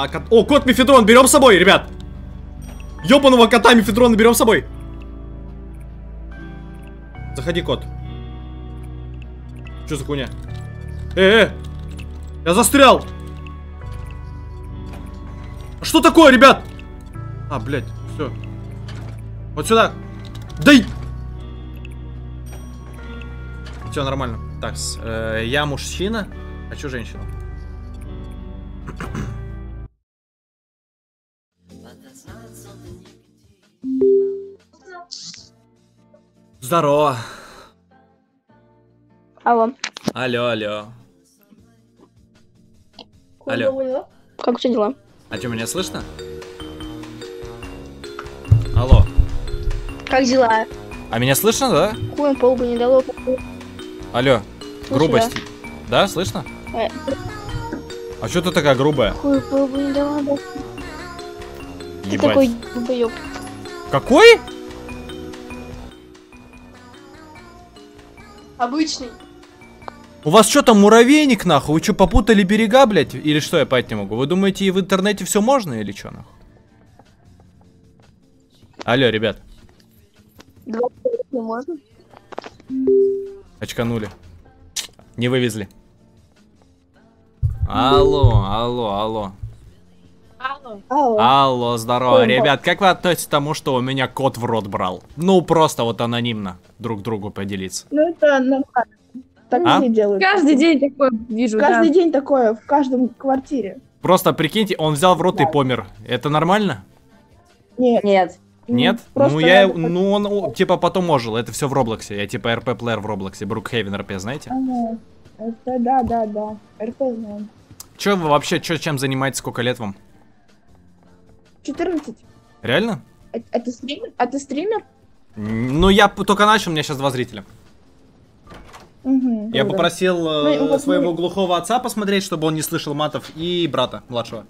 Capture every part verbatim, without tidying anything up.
А, кот... О, кот мефедрон, берем с собой, ребят. Ёбаного кота мефедрона берем с собой. Заходи, кот. Что за хуйня? Э, э, я застрял. Что такое, ребят? А, блядь, все. Вот сюда. Дай. Все нормально. Так, э, я мужчина, хочу женщину. Здорово. Алло. Алло, алло. Алло. Как у тебя дела? А что, меня слышно? Алло. Как дела? А меня слышно, да? Хуем по лбу не дало. Алло. Слушай, Грубость. Да, да слышно? Э. А что ты такая грубая? Хуем по лбу не дало, да. Ты Ебать. такой долбоёб. Какой? Обычный. У вас что там муравейник, нахуй? Вы что, попутали берега, блядь? Или что, я понять не могу? Вы думаете, в интернете все можно или что, нахуй? Алло, ребят. Два не можно? Очканули. Не вывезли. Алло, алло, алло. Алло. Алло. Алло, здорово. Ой, Ребят, как вы относитесь к тому, что у меня кот в рот брал? Ну, просто вот анонимно друг другу поделиться. Ну, это нормально. Так А? все делают. Каждый день такое вижу. Каждый да. день такое, в каждом квартире. Просто прикиньте, он взял в рот и помер. Это нормально? Нет. Нет. Нет? Просто Ну, я, надо- ну, он, о, типа, потом ожил. Это все в Роблоксе. Я, типа, эр пи-плеер в Роблоксе. Брукхейвен эр пи, знаете? Ага. Это да, да, да. эр пи знаем. Че вы вообще, чё, чем занимаетесь, сколько лет вам? четырнадцать. Реально? А, а ты стример? А ты стример? М, Ну, я п- только начал, у меня сейчас два зрителя. Угу. Я попросил э, Ну, и вот своего мы- глухого отца посмотреть, чтобы он не слышал матов, и брата младшего.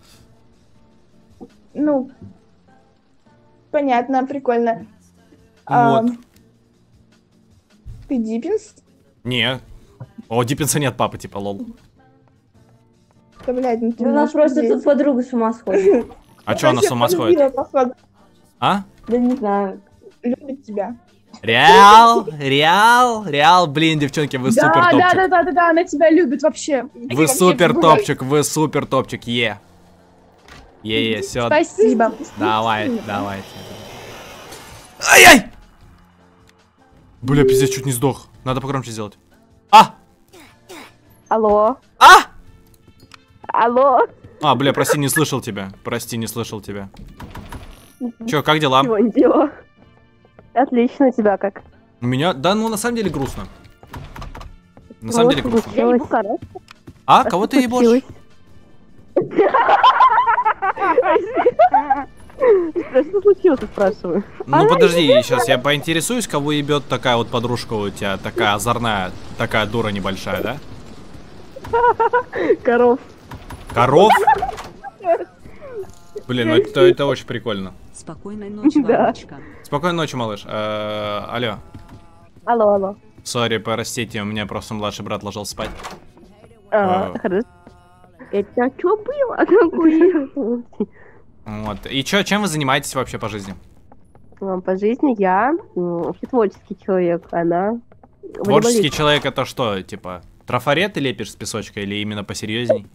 Ну, понятно, прикольно. Вот. А, ты Диппинс? Не. О, Диппинса нет папы, типа, лол. Да, блядь, ну ты У нас можешь просто здесь. тут подруга с ума сходит. А чё она с ума сходит? Полюбила, походу. А? Да не знаю. Любит тебя. Реал, реал, реал, блин, девчонки, вы супер Да, да, топчик. да, да, да, да, она тебя любит вообще. Вы супер топчик, вы супер топчик, е. Е, е, все. Спасибо. Давай, давайте. Ай-яй! Бля, пиздец, чуть не сдох. Надо погромче сделать. А! Алло. А! Алло. А, бля, прости, не слышал тебя. Прости, не слышал тебя. Чё, как дела? Чего не дело? Отлично, у тебя как? У меня, да, ну на самом деле грустно. На самом деле грустно. Я ебу коробку. А, кого ты ебошь? Что случилось, спрашиваю? Ну подожди, сейчас я поинтересуюсь, кого ебет такая вот подружка у тебя, такая озорная, такая дура небольшая, да? Коров. Коров? Блин, ну это, это очень прикольно. Спокойной ночи, Да. мамочка. Спокойной ночи, малыш. Э, алло. Алло, алло. Сори, простите, у меня просто младший брат ложил спать. А, А. хорошо. Это что было? Такое? Вот. И чё, чем вы занимаетесь вообще по жизни? Ну, по жизни я м, вообще творческий человек, она Творческий человек это что, типа, трафареты лепишь с песочка или именно посерьезней?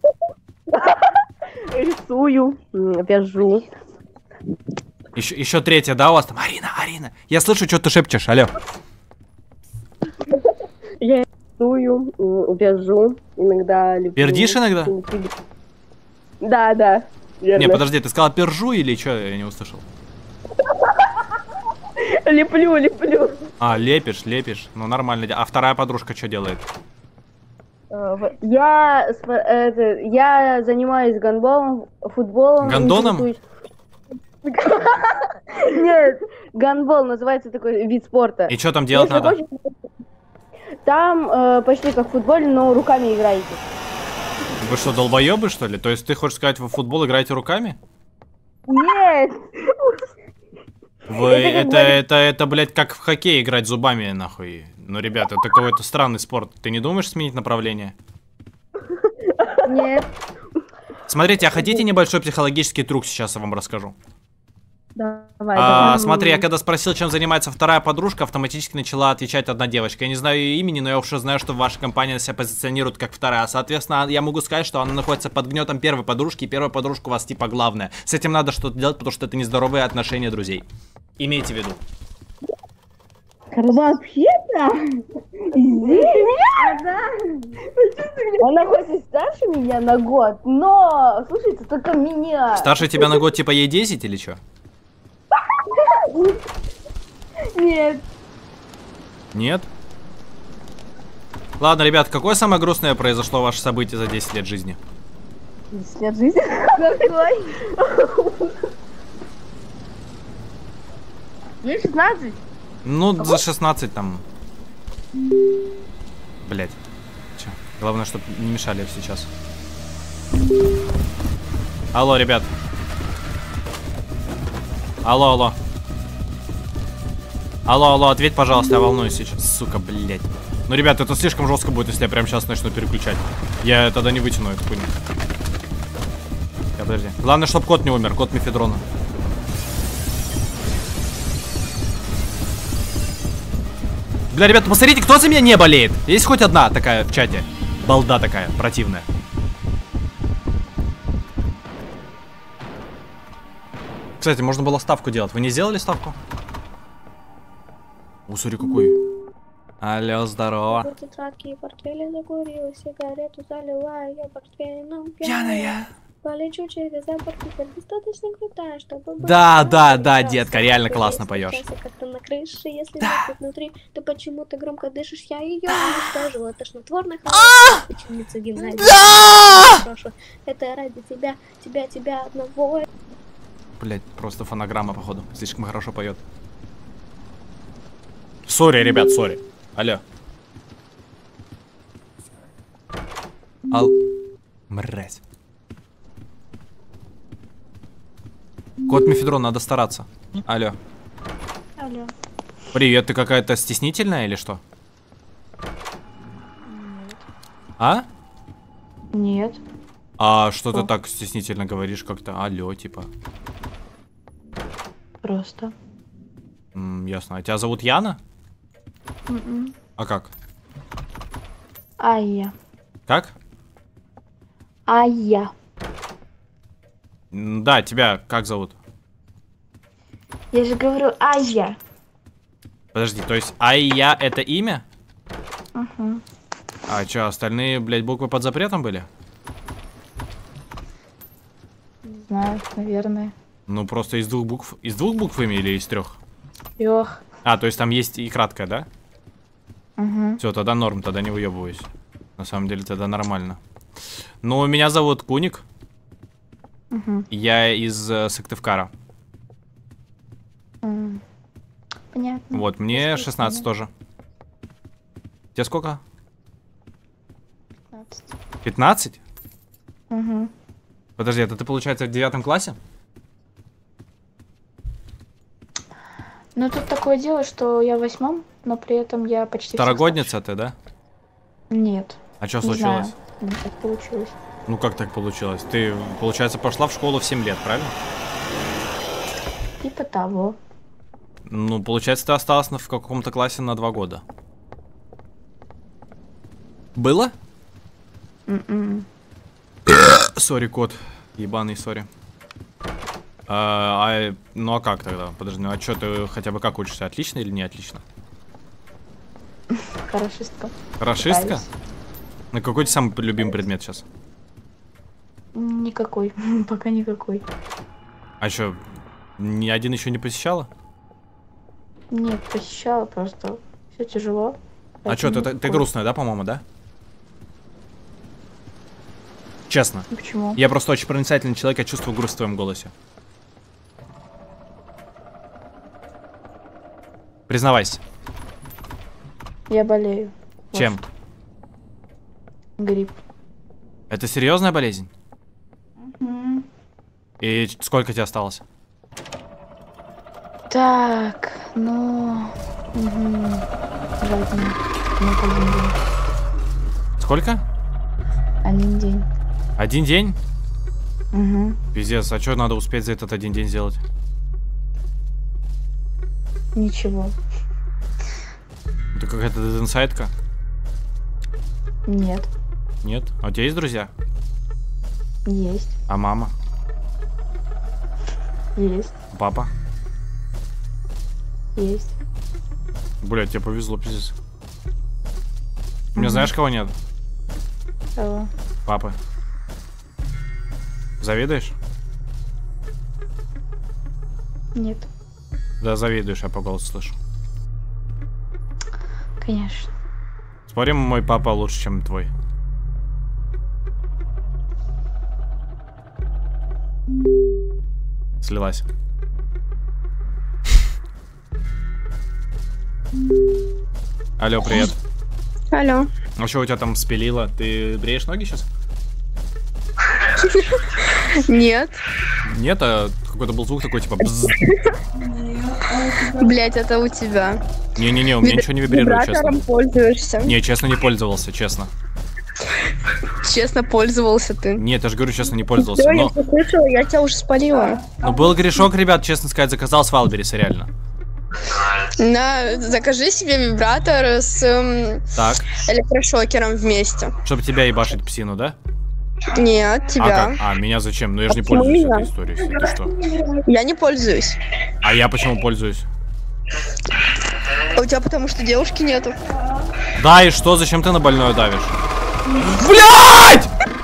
рисую, м, вяжу. Еще, еще третья, да, у вас там? Арина, Арина. Я слышу, что ты шепчешь, алло. Я рисую, м, вяжу, иногда люблю. Пердишь иногда? Да, да. Верно. Не, подожди, ты сказала пержу или что? Я не услышал. Леплю, леплю. А, лепишь, лепишь. Ну, нормально. А вторая подружка что делает? А, в- Я, сп- это, я занимаюсь гандболом, футболом. Гандоном? интересуюсь. Нет, гандбол называется такой вид спорта. И что там делать Если надо? хочешь, там э, почти как в футболе, но руками играете. Вы что, долбоебы, что ли? То есть ты хочешь сказать, вы в футбол играете руками? Нет! Вы, Это как это, бы- это, это, блядь, как в хоккей играть зубами, нахуй. Ну, ребята, это какой-то странный спорт. Ты не думаешь сменить направление? Нет. Смотрите, а хотите небольшой психологический трюк, сейчас я вам расскажу. Давай, А, давай. смотри, я когда спросил, чем занимается вторая подружка, автоматически начала отвечать одна девочка. Я не знаю ее имени, но я уже знаю, что ваша компания себя позиционирует как вторая. Соответственно, я могу сказать, что она находится под гнетом первой подружки, и первая подружка у вас типа главная. С этим надо что-то делать, потому что это нездоровые отношения друзей. Имейте в виду. Вообще-то, она хоть и старше меня на год, но слушайте только меня. Старше тебя на год типа ей десять или что? Нет. Нет? Ладно, ребят, какое самое грустное произошло ваше событие за десять лет жизни? десять лет жизни. Какой? Мне шестнадцать. Ну, за шестнадцать там. Блять. Че? Главное, чтобы не мешали сейчас. Алло, ребят. Алло, алло. Алло, алло, ответь, пожалуйста, я волнуюсь сейчас. Сука, блять. Ну, ребят, это слишком жестко будет, если я прямо сейчас начну переключать. Я тогда не вытяну эту хуйню. Я, подожди. Главное, чтобы кот не умер, кот мефедрона. Бля, ребята, посмотрите, кто за меня не болеет. Есть хоть одна такая в чате? Балда такая, противная. Кстати, можно было ставку делать. Вы не сделали ставку? О, смотри, какой. Алло, здорово. Пьяная. Полечу через запор, теперь достаточно крутая, чтобы... Да, да, да, детка, реально классно поешь. Как-то на крыше, если да. Внутри, то почему ты громко дышишь? Я ее уничтожила, тошнотворная хорошая ученица гимназии. Да! Это ради тебя, тебя, тебя одного. Блять, просто фонограмма, походу. Слишком хорошо поет. Сори, ребят, сори. Алло. Ал... Мразь. Кот мефедрон, надо стараться. Алло. Алло. Привет, ты какая-то стеснительная или что? Нет. А? Нет. А что Что? ты так стеснительно говоришь как-то? Алло, типа. Просто. М, ясно. А тебя зовут Яна? М-м. А как? Айя. Как? Айя. М, Да, тебя как зовут? Я же говорю Айя. Подожди, то есть Айя это имя? Угу. А что, остальные, блядь, буквы под запретом были? Не знаю, наверное. Ну, просто из двух букв. Из двух букв имя или из трех? Ёх. А, то есть там есть и краткая, да? Угу. Все, тогда норм, тогда не выебываюсь. На самом деле, тогда нормально. Ну, меня зовут Куник. Угу. Я из э, Сыктывкара. М. Понятно. Вот, мне Сколько шестнадцать тебе? тоже. Тебе сколько? пятнадцать. пятнадцать? Угу. Подожди, это ты, получается, в девятом классе? Ну тут такое дело, что я в восьмом, но при этом я почти всех Второгодница ты, да? старше. Нет. А что Не случилось? знаю. Ну, так получилось. Ну, как так получилось? Ты, получается, пошла в школу в семь лет, правильно? Типа того. Ну, получается, ты осталась на- в каком-то классе на два года. Было? М-м. Сори, кот. Ебаный, сори. А, а, ну а как тогда? Подожди, ну а что, ты хотя бы как учишься? Отлично или не отлично? Хорошистка. Хорошистка? Пытаюсь. На какой ты самый любимый предмет сейчас? Никакой. Пока никакой. А что, ни один еще не посещала? Нет, посещала просто. Все тяжело. А что, ты, ты, ты грустная, да, по-моему, да? Честно. Почему? Я просто очень проницательный человек, я чувствую грусть в твоем голосе. Признавайся. Я болею. Чем? Вот. Грипп. Это серьезная болезнь? М. И ч- сколько тебе осталось? Так, ну... Угу. Жалко. Ну, один день. Сколько? Один день. Один день? Угу. Пиздец, а что надо успеть за этот один день сделать? Ничего. Это какая-то инсайдка? Нет. Нет? А у тебя есть друзья? Есть. А мама? Есть. Папа? Есть. Блядь, тебе повезло, пиздец. У меня Мгм. знаешь, кого нет? Кого? Папы. Завидуешь? Нет. Да, завидуешь, я по голосу слышу. Конечно. Спорим, мой папа лучше, чем твой. Слилась. Алло, привет. Алло. А что у тебя там спилило? Ты бреешь ноги сейчас? Нет. Нет, а какой-то был звук такой, типа бзз. Блять, это у тебя. Не-не-не, у меня ничего не вибрирует, честно. Вибратором пользуешься. Не, честно, не пользовался, честно. Честно пользовался ты. Нет, я же говорю, честно, не пользовался. Все, я Но, все слышала, я тебя уже спалила. но был грешок, ребят, честно сказать, заказал с Вайлдберриса, реально. На, закажи себе вибратор с эм, Так, электрошокером вместе. чтобы тебя ебашить псину, да? Нет, А тебя. как? А, меня зачем? Ну я же не Почему пользуюсь меня? этой историей. Ты что? Я не пользуюсь. А я почему пользуюсь? А у тебя потому что девушки нету. Да, и что? Зачем ты на больное давишь? Блять!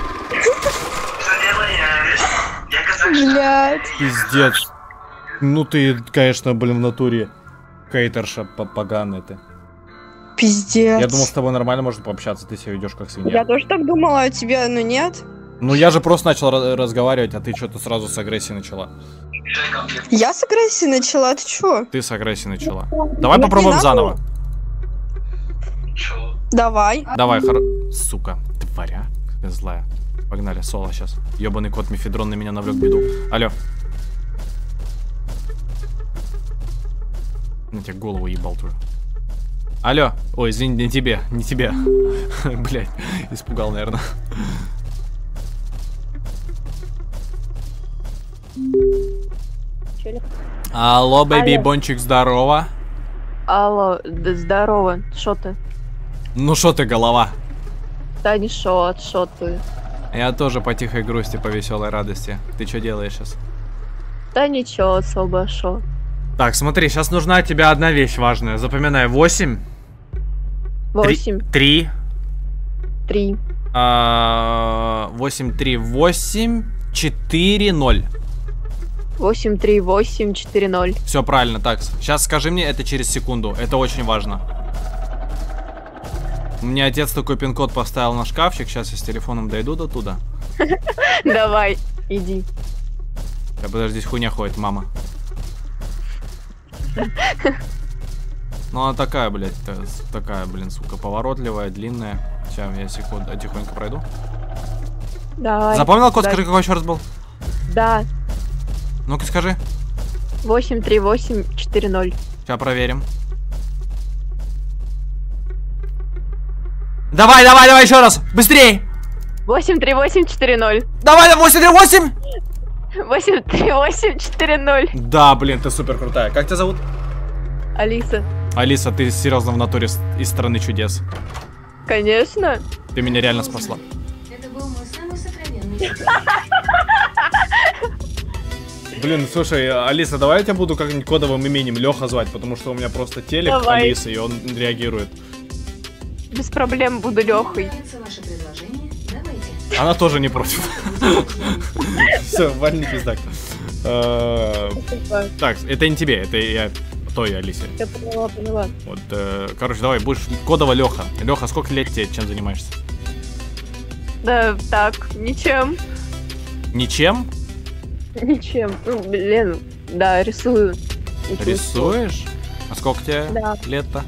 Блять. Пиздец. Ну ты, конечно, блин, в натуре хейтерша поганая ты. Пиздец. Я думал, с тобой нормально можно пообщаться, ты себя ведешь как свинья. Я тоже так думала, а тебя, ну нет. Ну я же просто начал ra- разговаривать, а ты что-то сразу с агрессией начала. Я с агрессией начала, ты чё? Ты с агрессией начала. Давай Ну, не попробуем надо. заново. Давай. Давай, хоро... Сука, тваря. Какая злая. Погнали, соло сейчас. Ёбаный кот Мефедрон на меня навлек беду. Алло. На тебе голову ебал твою. Алло. Ой, извини, не тебе, не тебе. Блять, испугал, наверное. Алло, бэйби, Алло. бончик, здорово. Алло, да здорово, шо ты? Ну шо ты, голова? Да не шо, шо ты? Я тоже по тихой грусти, по веселой радости. Ты что делаешь сейчас? Да ничего особо, шо. Так, смотри, сейчас нужна от тебя одна вещь важная. Запоминай, восемь. Восемь, Три. три, Восемь, три, восемь, четыре, ноль. восемь, три, восемь, четыре, ноль. Все правильно, так. Сейчас скажи мне это через секунду. Это очень важно. У меня отец такой пин-код поставил на шкафчик. Сейчас я с телефоном дойду до туда. Давай, иди. Да подожди, здесь хуйня ходит, мама. Ну она такая, блядь, та- такая, блин, сука, поворотливая, длинная. Сейчас я секунду, тихонько пройду. Давай. Запомнил код? да. Скажи, какой еще раз был? Да, Ну-ка скажи. восемь, три, восемь, четыре, ноль. Сейчас проверим. Давай, давай, давай еще раз! Быстрей! восемь, три, восемь, четыре, ноль. Давай, восемь, три, восемь! восемь, три, восемь, четыре, ноль. Да, блин, ты супер крутая. Как тебя зовут? Алиса. Алиса, ты серьезно в натуре с- из страны чудес. Конечно. Ты меня реально спасла. Это был мой самый сокровенный. Блин, слушай, Алиса, давай я тебя буду как-нибудь кодовым именем Леха звать, потому что у меня просто телек Давай. Алисы, и он реагирует. Без проблем буду Лехой. Нравится ваше предложение? Давайте. Она тоже не против. Все, вальни пиздак. Э, Так, это не тебе, это я той Алисе. Я поняла, поняла. Вот, э, короче, давай, будешь кодово Леха. Леха, сколько лет тебе, чем занимаешься? Да, так, ничем. Ничем? Ничем. Ну, блин, да, рисую. Ничего. Рисуешь? А сколько тебе Да. лет-то?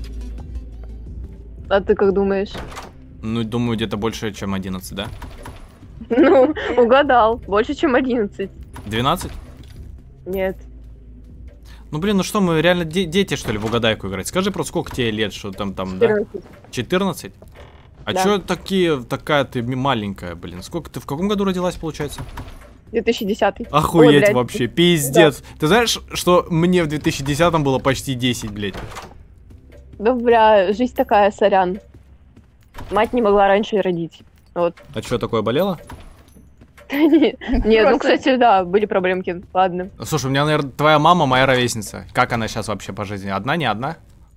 А ты как думаешь? Ну, думаю, где-то больше, чем одиннадцать, да? Ну, угадал. Больше, чем одиннадцать. двенадцать? Нет. Ну, блин, ну что, мы реально де- дети, что ли, в угадайку играть? Скажи просто, сколько тебе лет, что там, там, да? четырнадцать. четырнадцать? А Да. чё такие, такая ты м- маленькая, блин? Сколько ты, в каком году родилась, получается? две тысячи десятый. Охуеть. Ой, блядь. вообще, пиздец. Да. Ты знаешь, что мне в две тысячи десятом было почти десять, блядь? Да, бля, жизнь такая, сорян. Мать не могла раньше родить. Вот. А что, такое болело? Нет, ну, кстати, да, были проблемки. Ладно. Слушай, у меня, наверное, твоя мама моя ровесница. Как она сейчас вообще по жизни? Одна, не одна?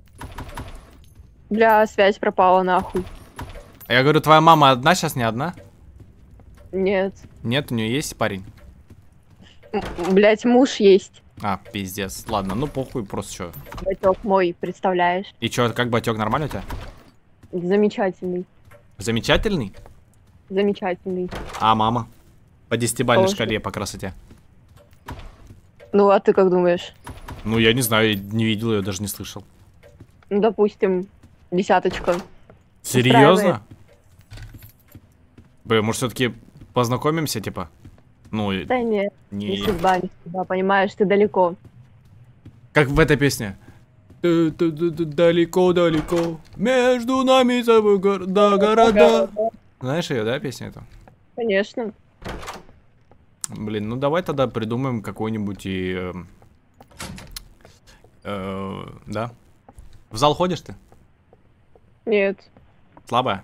Бля, связь пропала нахуй. А я говорю, твоя мама одна сейчас, не одна? Нет. Нет, у нее есть парень? Блять, муж есть. А, пиздец. Ладно, ну похуй, просто что. Батек мой, представляешь? И что, как батек, нормально у тебя? Замечательный. Замечательный? Замечательный. А мама? По десятибалльной Тоже. шкале по красоте. Ну, а ты как думаешь? Ну, я не знаю, я не видел ее, даже не слышал. Ну, допустим, десяточка. Серьезно? Блин, может, все-таки познакомимся, типа? Ну, Да нет, не... не судьба, не судьба, понимаешь, ты далеко. Как в этой песне. Далеко-далеко, между нами забыл города, города. Знаешь ее, да, песню эту? Конечно. Блин, ну давай тогда придумаем какой-нибудь и... Э, э, да. В зал ходишь ты? Нет. Слабая?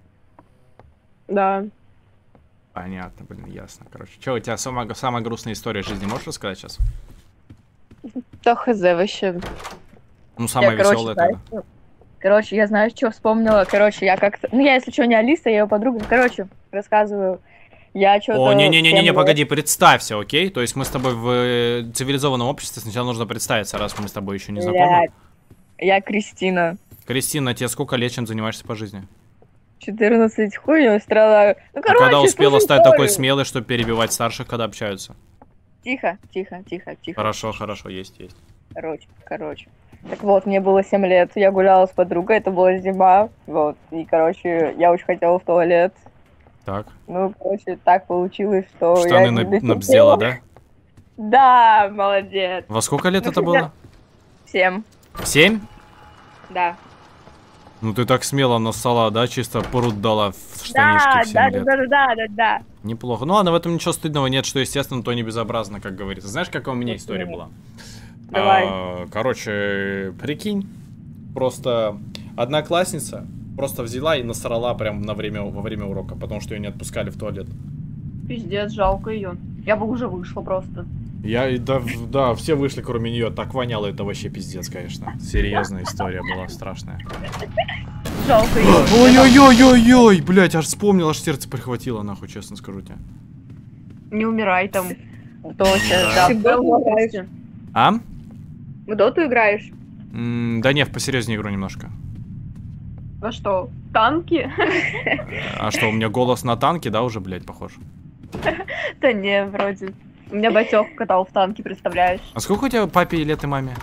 Да. Понятно, блин, ясно. Короче, что у тебя самая, самая грустная история жизни, можешь рассказать сейчас? Да хз вообще. Ну, самая Я, короче, веселая знаешь, тогда. Короче, я знаю, что вспомнила. Короче, я как-то... Ну, я, если что, не Алиса, я ее подруга. Короче, рассказываю. Я что-то... О, не-не-не-не, погоди, представься, окей? То есть мы с тобой в э, цивилизованном обществе, сначала нужно представиться, раз мы с тобой еще не знакомы. Я Кристина. Кристина, тебе сколько лет, чем занимаешься по жизни? четырнадцать, хуйню страдаю. Ну, А короче, когда успела слушай стать историю. такой смелой, чтобы перебивать старших, когда общаются? Тихо, тихо, тихо, тихо. Хорошо, хорошо, есть, есть. Короче, короче. Так вот, мне было семь лет, я гуляла с подругой, это была зима, вот, и, короче, я очень хотела в туалет. Так. Ну, короче, так получилось, что Штаны я... на- не набздела, да? Да, молодец. Во сколько лет Ну, это я- было? Семь, Семь? да. Ну ты так смело нассала, да? Чисто пруд дала в штанишки Да, в семь да, лет. да, да, да, да, да. Неплохо. Ну ладно, в этом ничего стыдного нет, что естественно, то не безобразно, как говорится. Знаешь, какая у меня история была? Давай. А, короче, прикинь, просто одноклассница просто взяла и насрала прям на время, во время урока, потому что ее не отпускали в туалет. Пиздец, жалко ее. Я бы уже вышла просто. Я, и да, в- да, все вышли, кроме нее. Так воняло, это вообще пиздец, конечно. Серьезная история была страшная. Жалко ее. Ой-ой-ой-ой-ой, блять, аж вспомнил, аж сердце прихватило, нахуй, честно скажу тебе. Не умирай там. Точно, да. Ты в доту играешь? А? В доту играешь? М, да не, в посерьезнее игру немножко. Во что? Танки? А что, у меня голос на танке, да, уже, блядь, похож? Да не, вроде. У меня батек катал в танке, представляешь? А сколько у тебя папе лет и маме?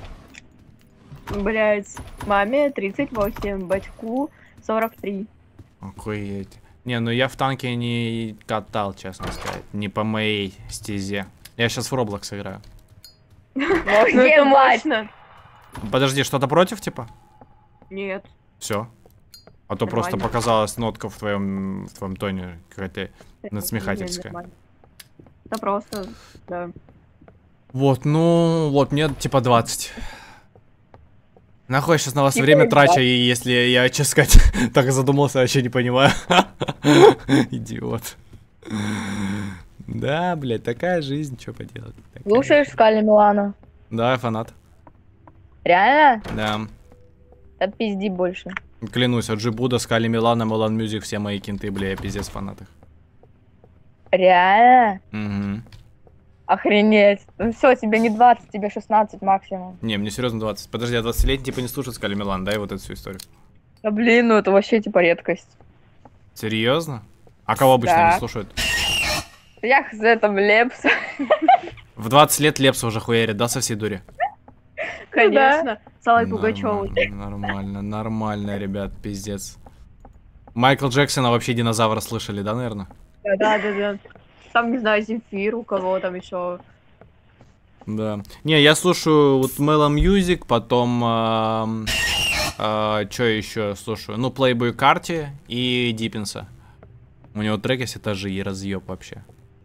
Блять, маме тридцать восемь, батьку сорок три. Охуеть. Не, ну я в танке не катал, честно сказать. Не по моей стезе. Я сейчас в Roblox играю. Ну это мощно. Подожди, что-то против, типа? Нет. Все. А то Нормально. просто показалась нотка в твоем, в твоем тоне какая-то надсмехательская. Нормально. Это просто, да. Вот, ну, вот, мне типа двадцать. Нахуй я сейчас на вас Типа время и трачу, и если я, честно сказать, так задумался, вообще не понимаю. Идиот. Да, блядь, такая жизнь, что поделать. Такая. Слушаешь Скали Милана? Да, я фанат. Реально? Да. Да пизди больше. Клянусь, от Джибуда, Скали Милана, Милан Мьюзик, все мои кенты, бля, я пиздец фанат их. Реально? Угу. Охренеть. Ну все, тебе не двадцать, тебе шестнадцать максимум. Не, мне серьезно двадцать. Подожди, я двадцатилетний типа не слушаю Скали Милан, дай вот эту всю историю. Да блин, ну это вообще типа редкость. Серьезно? А кого обычно Да. не слушают? Я хз там Лепс. В двадцать лет Лепса уже хуярит, да, со всей дури? Конечно. С Аллой Пугачевой. Нормально, нормально, нормально, ребят, пиздец. Майкл Джексона вообще динозавра слышали, да, наверное? Да, да, да. Там, не знаю, Земфир, у кого там еще. Да. Не, я слушаю вот Mellow Music, потом... эм, э, что еще слушаю? Ну, Playboy Carti и Диппинса. У него треки все тоже и разъеб вообще.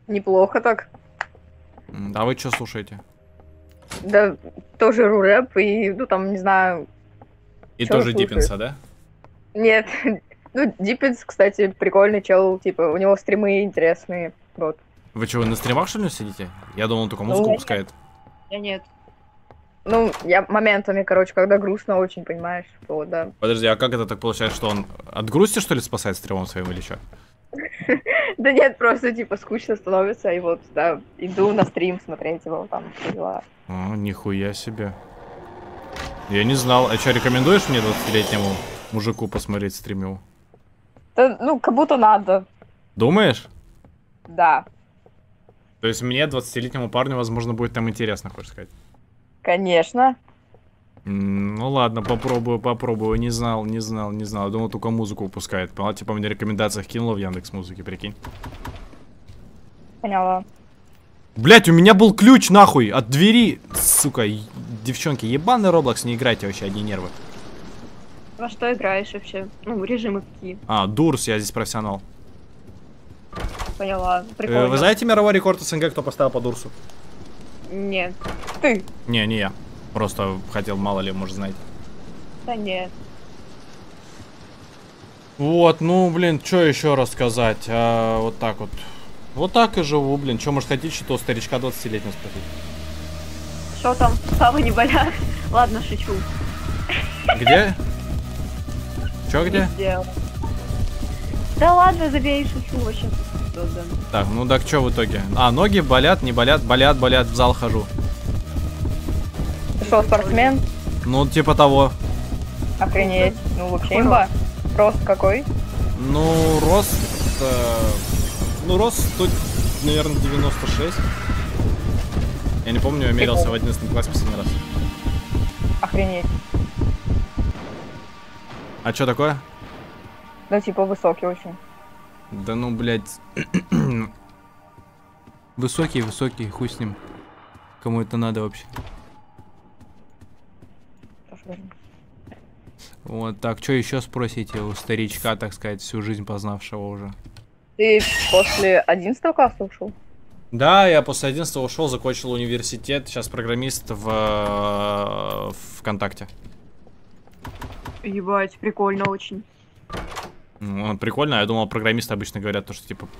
Неплохо так. М, А вы что слушаете? Да, тоже рурэп и, ну, там, не знаю... И Чё тоже слушаешь? Диппинса, да? Нет. Ну, Диппинс, кстати, прикольный чел. Типа, у него стримы интересные. Вот. Вы что, вы на стримах, что ли, сидите? Я думал, он только музыку Ну, пускает. Я нет. Ну, я моментами, короче, когда грустно очень, понимаешь, вот, да. Подожди, а как это так получается, что он от грусти, что ли, спасает стримом своим или что? Да нет, просто, типа, скучно становится, и вот, да, иду на стрим смотреть его, там, все дела. О, нихуя себе. Я не знал. А что, рекомендуешь мне двадцатилетнему мужику посмотреть стрим его? Да, ну, как будто надо, Думаешь? да, То есть мне, двадцатилетнему парню, возможно, будет там интересно, хочешь сказать? конечно. М, Ну ладно, попробую, попробую. Не знал, не знал, не знал. Думал, только музыку выпускает. Понял, типа мне в рекомендациях кинуло в Яндекс.Музыке, прикинь. Поняла. Блять, у меня был ключ, нахуй, от двери. Сука, е- девчонки, ебаный Роблокс, не играйте вообще, одни нервы. Во что играешь вообще? Ну, режимы какие? А, Дурс, я здесь профессионал. Поняла. Э, Прикольно. Вы знаете мировой рекорд СНГ, кто поставил по Дурсу? Нет. Ты? Не, не я. Просто хотел, мало ли, может, знаете. Да нет. Вот, ну, блин, что еще рассказать? А, вот так вот. Вот так и живу, блин. Что, может, хотите что-то у старичка двадцатилетнего спросить? Что там? Слава не болят? Ладно, шучу. Где? Чё, где? Сделал. Да ладно, забей, шучу вообще. Так, ну так что в итоге? А, ноги болят, не болят, болят, болят, в зал хожу. Ты что, спортсмен? Ну, типа того. Охренеть. Ну, вообще имба. Рост какой? Ну, рост... э, ну, рост тут, наверное, девяносто шесть. Я не помню, я мерился в одиннадцатом классе последний раз. Охренеть. А что такое? Ну, типа, высокий очень. Да ну, блядь. Высокий, высокий, хуй с ним. Кому это надо вообще? Вот так, что еще спросите у старичка, так сказать, всю жизнь познавшего уже? Ты после одиннадцатого класса ушел? Да, я после одиннадцатого ушел, закончил университет, сейчас программист в э, ВКонтакте. Ебать, прикольно очень. Ну, прикольно, я думал, программисты обычно говорят то, что типа...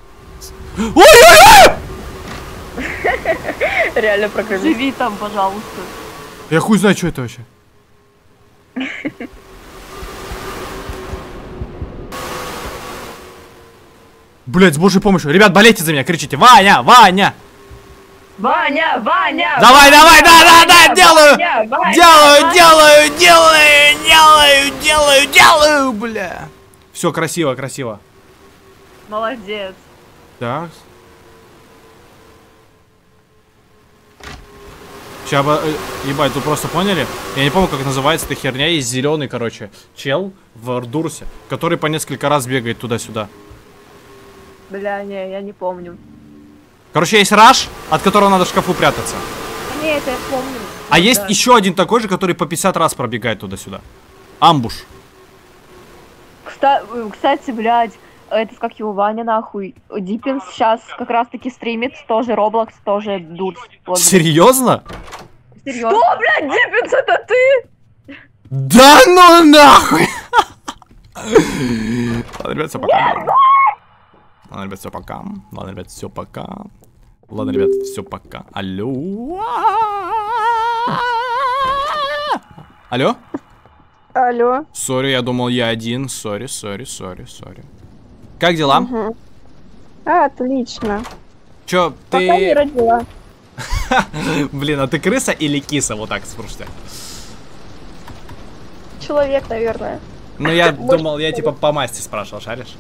Реально программист. Живи там, пожалуйста. Я хуй знаю, что это вообще. Блять, с божьей помощью. Ребят, болейте за меня, кричите. Ваня, Ваня! Ваня, Ваня! Давай, давай, да, да, да, делаю! Ваня, Ваня, Делаю, Ваня! делаю, делаю, делаю, делаю, делаю, бля. Все красиво, красиво. Молодец. Так. Сейчас бы, э, ебать, вы просто поняли? Я не помню, как называется эта херня. Есть зеленый, короче, чел в Дурсе, который по несколько раз бегает туда-сюда. Бля, не, я не помню. Короче, есть раш, от которого надо в шкафу прятаться. Нет, я помню. А Да, есть да. еще один такой же, который по пятьдесят раз пробегает туда-сюда. Амбуш. Кста- Кстати, блядь, это как его Ваня нахуй. Диппинс сейчас как раз таки стримит, тоже Роблокс, тоже Дурс. Вот, блядь. Серьезно? Серьезно. Что, блядь, Диппинс, это ты? Да ну нахуй! Ладно, ребят, все пока. Ладно, ребят, все пока. Ладно, ребят, все пока. Ладно, ребят, все пока. Алло. Алло? Алло. Сори, я думал, я один. Сори, сори, сори, сори. Как дела? Угу. А, отлично. Чё, Пока не ты... родила. Блин, а ты крыса или киса? Вот так спрашивайте. Человек, наверное. Ну, я Может, думал, я человек. типа по масти спрашивал, шаришь?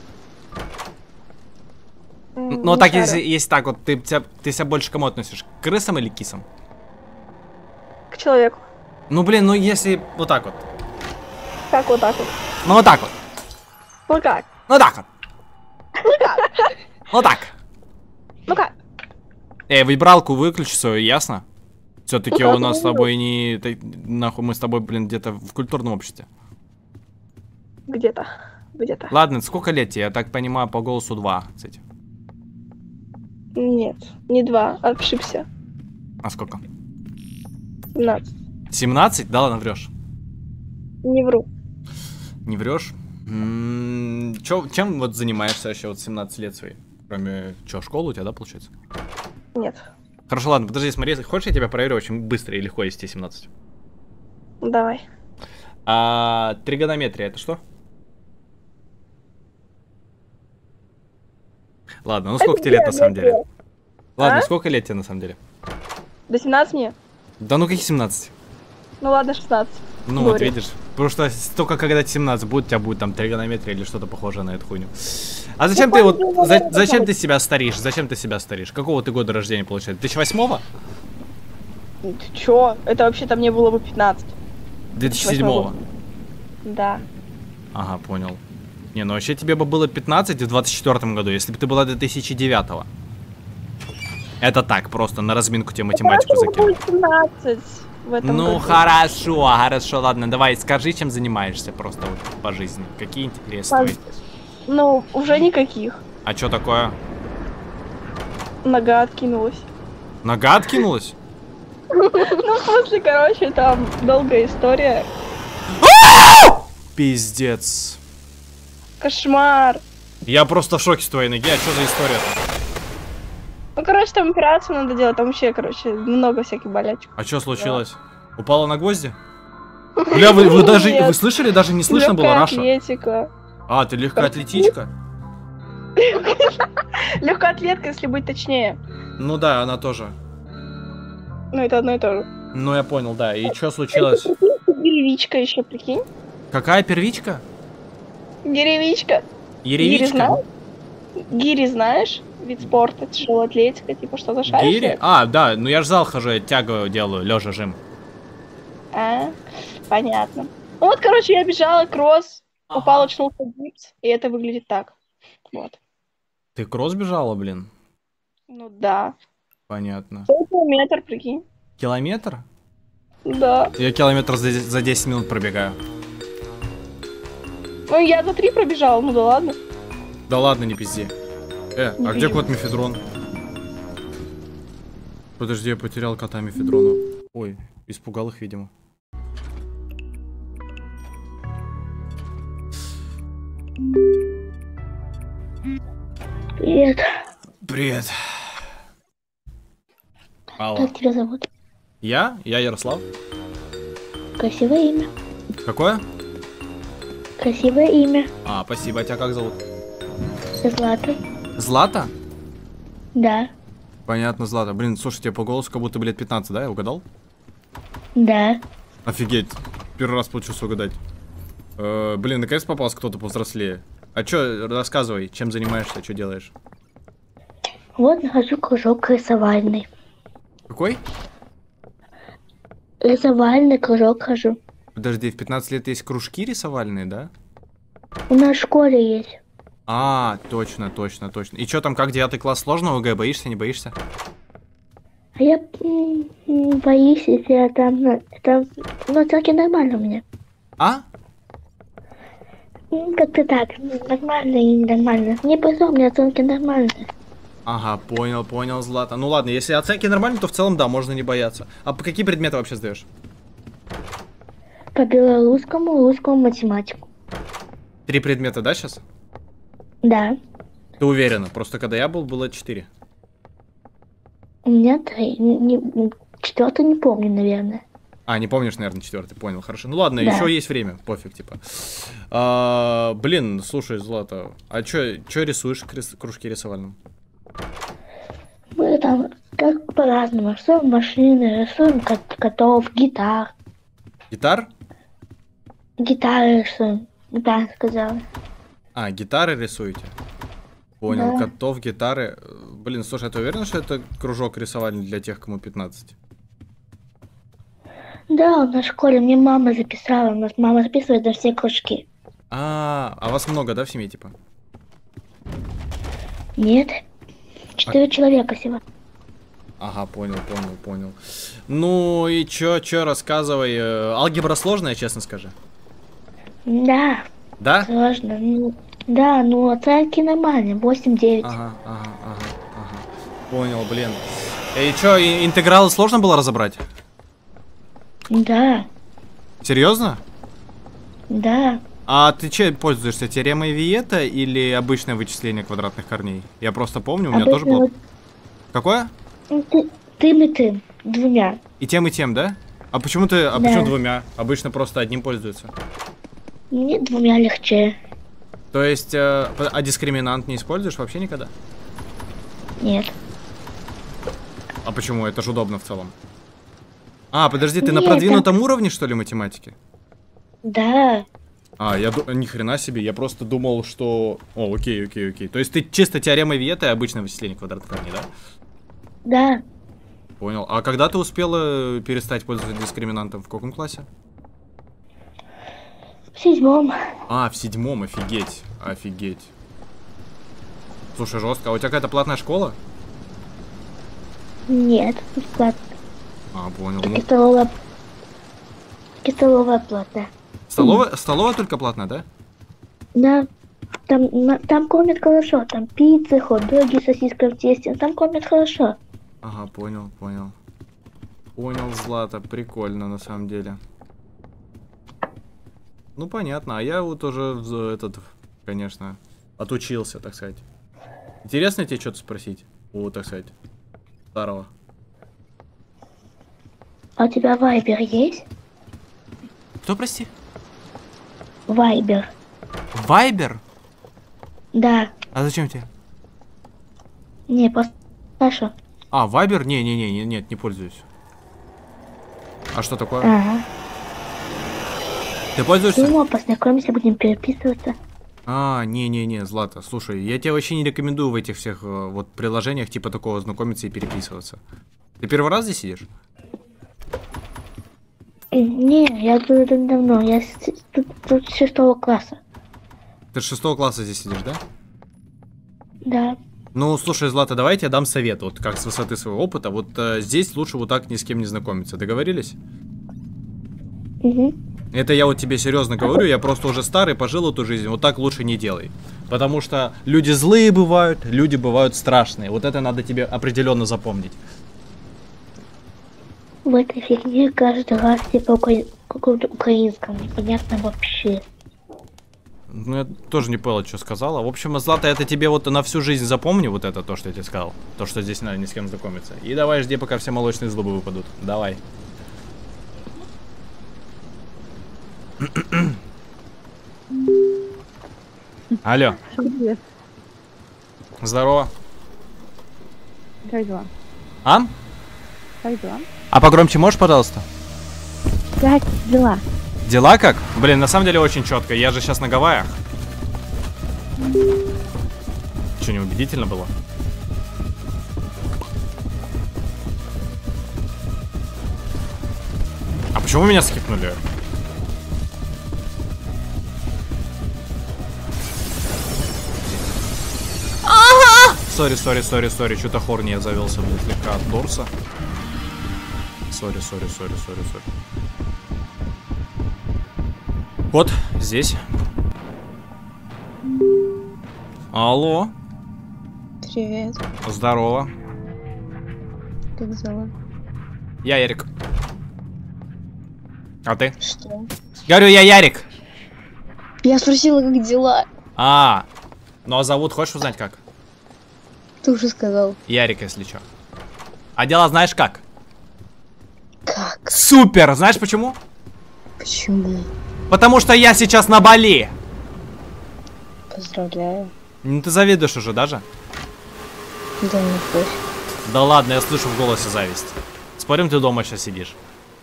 М, Ну, не так, шарю. если, если так вот, ты, тебя- ты себя больше к кому относишь? К крысам или к кисам? К человеку. Ну, блин, ну, если вот так вот. Как вот так вот? Ну, вот так вот. Ну как? Ну, так вот. Ну как? Вот так. Ну как? Эй, вибралку выключи свою, ясно? Все-таки Ну, у нас с так, тобой не... ты- Нахуй, мы с тобой, блин, где-то в культурном обществе. Где-то. Где-то. Ладно, сколько лет тебе? Я так понимаю, по голосу два, кстати. Нет, не два, ошибся. А сколько? семнадцать. семнадцать? Да ладно, врешь. Не вру. Не врешь? М-м, чё, чем вот занимаешься вообще вот семнадцать лет свои? Кроме, чё, школа у тебя, да, получается? Нет. Хорошо, ладно, подожди, смотри, хочешь, я тебя проверю очень быстро и легко, если тебе семнадцать? Давай. А тригонометрия это что? Ладно, ну сколько тебе лет на самом деле? Ладно, А? сколько лет тебе на самом деле? До семнадцати мне? Да ну какие семнадцать? Ну ладно, шестнадцать. Ну Говорю. вот видишь, потому что только когда тебе семнадцать будет, у тебя будет там тригонометрия или что-то похожее на эту хуйню. А зачем Ну, ты вот, пойду, за- давай, зачем давай. ты себя старишь? Зачем ты себя старишь? Какого ты года рождения получается? две тысячи восьмого? Ты чё? Это вообще-то мне было бы пятнадцать. две тысячи седьмого? Да. Ага, понял. Не, ну вообще тебе бы было пятнадцать в двадцать четвёртом году, если бы ты была две тысячи девятого. Это так, просто на разминку тебе математику Поэтому закину. будет семнадцать в этом Ну году. хорошо, хорошо, ладно, давай скажи, чем занимаешься просто вот по жизни. Какие интересы По- твои? Ну, уже никаких. А что такое? Нога откинулась. Нога откинулась? Ну, в смысле, короче, там долгая история. Пиздец. Кошмар. Я просто в шоке с твоей ноги, а что за история-то? Ну, короче, там операцию надо делать, там вообще, короче, много всяких болячек. А что случилось? Упала на гвозди? Бля, вы, вы даже, Нет. вы слышали? Даже не слышно было, Легкая Раша. атлетика. А, ты легкоатлетичка? Легкая атлетка, если быть точнее. Ну да, она тоже. Ну, это одно и то же. Ну я понял, да. И что случилось? Деревичка еще, прикинь. Какая первичка? Деревичка. Гири Еревичка? знаешь? Гири знаешь? Вид спорта, тяжелая атлетика, типа что-то шаришь? Гири? А, да, ну я ж в зал хожу, я тягу делаю, лежа жим. А, понятно. Ну вот, короче, я бежала, кросс, упал, очнулся гипс, и это выглядит так. Вот. Ты кросс бежала, блин? Ну да. Понятно. Километр, прикинь. Километр? Да. Я километр за, за десять минут пробегаю. Ну я за три пробежала, ну да ладно. Да ладно, не пизди. Э, Не а где пизди. кот Мефедрон? Подожди, я потерял кота Мефедрона. Ой, испугал их, видимо. Привет. Привет. Алло. Как тебя зовут? Я? Я Ярослав. Красивое имя. Какое? Красивое имя. А, спасибо. А тебя как зовут? Злата. Злата? Да. Понятно, Злата. Блин, слушай, тебе по голосу как будто бы лет пятнадцать, да? Я угадал? Да. Офигеть. Первый раз получился угадать. Э, блин, наконец попался кто-то повзрослее. А чё, рассказывай, чем занимаешься, что делаешь? Вот нахожу кружок рисовальный. Какой? Рисовальный кружок хожу. Подожди, в пятнадцать лет есть кружки рисовальные, да? У нас в школе есть. А, точно, точно, точно. И чё там, как девятый класс сложно ОГЭ? Боишься, не боишься? А я м, м, боюсь, если я там... ну, там ну, оценки нормально у меня. А? М, Как-то так. Нормально и ненормально. Не позор, у меня оценки нормальные. Ага, понял, понял, Злата. Ну ладно, если оценки нормальные, то в целом да, можно не бояться. А по какие предметы вообще сдаешь? По белорусскому, русскому, математику. Три предмета, да, сейчас? Да. Ты уверена? Просто когда я был, было четыре. У меня три. Не, не- четвертый не помню, наверное. А, не помнишь, наверное, четвертый, понял, хорошо. Ну ладно, Да. еще есть время, пофиг, типа. А, блин, слушай, Злата, а чё, чё рисуешь в крис- кружке рисовальном? Мы там как по-разному. Рисуем машины, рисуем кот- котов, гитар. Гитар? Гитары рисуем. Да, сказала. А, гитары рисуете? Понял, Да. котов, гитары. Блин, слушай, а ты уверен, что это кружок рисовальный для тех, кому пятнадцать? Да, у нас в школе мне мама записала. У нас мама записывает за все кружки. А, а вас много, да, в семье, типа? Нет. Четыре человека всего. Ага, понял, понял, понял. Ну и чё, чё, рассказывай. Э, Алгебра сложная, честно скажи. Да, Да? сложно. Ну, да, ну оценки нормальные. восемь-девять. Ага, ага, ага, ага. Понял, блин. И чё, и- интегралы сложно было разобрать? Да, Серьезно? да. А ты чем пользуешься? Теоремой Виета или обычное вычисление квадратных корней? Я просто помню, у меня тоже Обычно было... вот Какое? ты- тым и тым, двумя. И тем, и тем, да? А почему ты... А Да. почему двумя? Обычно просто одним пользуются. Мне двумя легче. То есть, э, а дискриминант не используешь вообще никогда? Нет. А почему? Это же удобно в целом. А, подожди, ты на Нет, продвинутом уровне, что ли, математики? Да. А, я ду... ни хрена себе, я просто думал, что... О, окей, окей, окей. То есть ты чисто теоремой Виета и обычное вычисление квадратных корней, да? Да. Понял. А когда ты успела перестать пользоваться дискриминантом? В каком классе? В седьмом. А, в седьмом, офигеть. Офигеть. Слушай, жестко. А у тебя какая-то платная школа? Нет, бесплатно. А, понял. Только Ну, столовая... Только столовая платная. столовая, столовая только платная, да? Да. Там, на- там кормят хорошо. Там пиццы, хот-доги, сосиска в тесте. Там кормят хорошо. Ага, понял, понял. Понял, Злата. Прикольно, на самом деле. Ну, понятно. А я вот уже в- этот, конечно, отучился, так сказать. Интересно тебе что-то спросить? О, так сказать, старого. А у тебя вайбер есть? Кто, прости? Вайбер. Вайбер? Да. А зачем тебе? Не, просто Саша. А, Вайбер? Не-не-не, не, нет, не пользуюсь. А что такое? Ага. Ты пользуешься? Думала, познакомимся, будем переписываться. А, не-не-не, Злата, слушай, я тебе вообще не рекомендую в этих всех э, вот приложениях типа такого знакомиться и переписываться. Ты первый раз здесь сидишь? Не, я тут это давно. Я с- тут, тут с шестого класса. Ты с шестого класса здесь сидишь, да? Да. Ну, слушай, Злата, давай я тебе дам совет, вот как с высоты своего опыта. Вот э, здесь лучше вот так ни с кем не знакомиться. Договорились? Угу. Это я вот тебе серьезно говорю, я просто уже старый, пожил эту жизнь, вот так лучше не делай. Потому что люди злые бывают, люди бывают страшные. Вот это надо тебе определенно запомнить. В этой фигне каждый раз типа укра- каком-то украинском. Непонятно вообще. Ну, я тоже не понял, что сказала. В общем, Злата, это тебе вот на всю жизнь запомни, вот это, то, что я тебе сказал. То, что здесь надо ни с кем знакомиться. И давай жди, пока все молочные зубы выпадут. Давай. Алло. Привет. Здорово. Как дела? А? Как дела? А погромче можешь, пожалуйста? Как дела? Дела как? Блин, на самом деле очень четко. Я же сейчас на Гавайях. Что, неубедительно было? А почему меня скипнули? Сори, сори, сори, сори, что-то хорни я завелся, блин, слегка от Дорса. Сори, сори, сори, сори, сори. Вот, здесь. Алло. Привет. Здорово. Как дела? Я Ярик. А ты? Что? Говорю, я Ярик. Я спросила, как дела. А, ну а зовут хочешь узнать как? Ты уже сказал. Ярик, если что. А дела знаешь как? Как? Супер! Знаешь почему? Почему? Потому что я сейчас на Бали. Поздравляю. Ну ты завидуешь уже даже? Да не пофиг. Да ладно, я слышу в голосе зависть. Спорим, ты дома сейчас сидишь.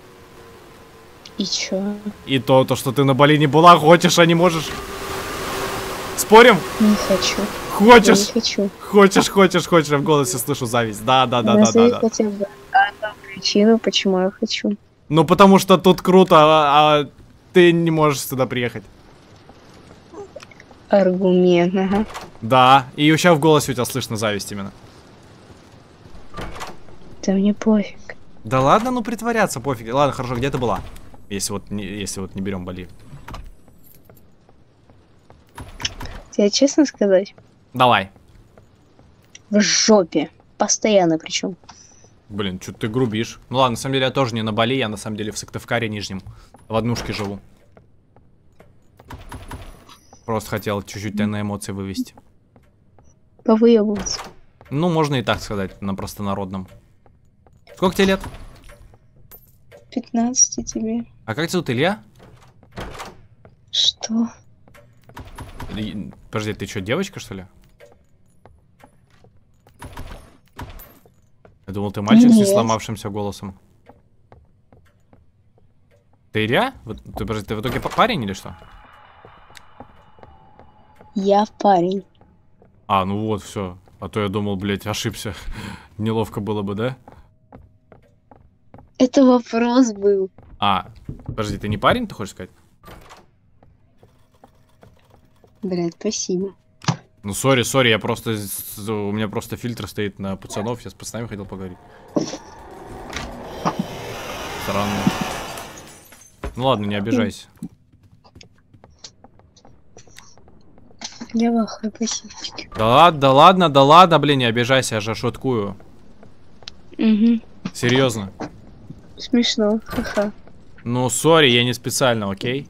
И чё? И то, то, что ты на Бали не была, хочешь, а не можешь. Спорим? Не хочу. Хочешь? Я не хочу. Хочешь, хочешь, хочешь, я в голосе слышу зависть. Да, да, да, да, да, Назови да. хотя бы одну причину, почему я хочу. Ну потому что тут круто, а, а ты не можешь сюда приехать. Аргумент, ага. Да, и еще в голосе у тебя слышно зависть именно. Да мне пофиг. Да ладно, ну притворяться, пофиг. Ладно, хорошо, где ты была? Если вот не, если вот не берем Бали. Тебе честно сказать? Давай. В жопе. Постоянно причем. Блин, что ты грубишь. Ну ладно, на самом деле я тоже не на Бали, я на самом деле в Сыктывкаре Нижнем. В однушке живу. Просто хотел чуть-чуть тебя на эмоции вывести. Повыебываться. Ну, можно и так сказать, на простонародном. Сколько тебе лет? пятнадцать тебе. А как тебя зовут, Илья? Что? И- Подожди, ты что, девочка, что ли? Я думал, ты мальчик с Нет. несломавшимся голосом. Ты Илья? Вот, ты, подожди, ты в итоге парень или что? Я парень. А, ну вот, все. А то я думал, блядь, ошибся. Неловко было бы, да? Это вопрос был. А, подожди, ты не парень, ты хочешь сказать? Блядь, спасибо. Ну, сори, сори, я просто... У меня просто фильтр стоит на пацанов, я с пацанами хотел поговорить. Странно. Ну ладно, не обижайся. Я в ахуе, спасибо. Да ладно, да ладно, да ладно, блин, не обижайся, я же шуткую. Угу. Серьезно. Смешно, ха-ха. Ну, сори, я не специально, окей?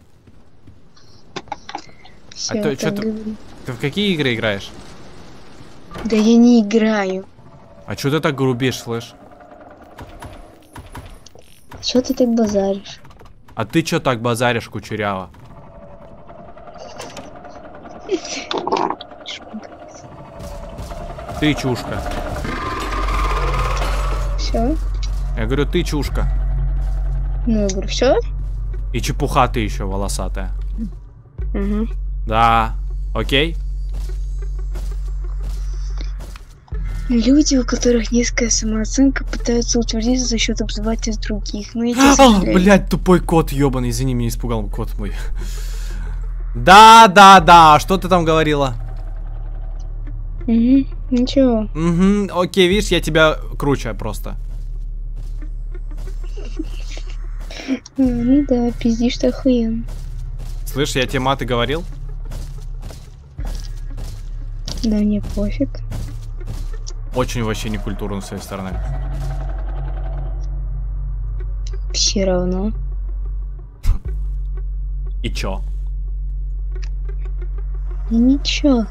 Всё, А то, чё так ты, говори. ты в какие игры играешь? Да я не играю. А чё ты так грубишь, слышь? Чё ты так базаришь? А ты чё так базаришь, кучерява? Ты чушка. Все? Я говорю, ты чушка. Ну, я говорю, все? И чепуха ты еще волосатая. Угу. Да, окей? Люди, у которых низкая самооценка, пытаются утвердиться за счет обзывательств других. Ну, эти А, сожалею. блядь, тупой кот, ебаный, извини, меня испугал кот мой. Да, да, да, что ты там говорила? Угу, ничего. Угу, окей, видишь, я тебя круче просто. Ну да, пиздишь ты охуенно. Слышь, я тебе маты говорил? Да мне пофиг. Очень вообще некультурно с своей стороны. Все равно. И чё? И ничего.